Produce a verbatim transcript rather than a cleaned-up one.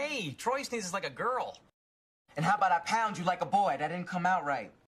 Hey, Troy sneezes like a girl. And how about I pound you like a boy? That didn't come out right.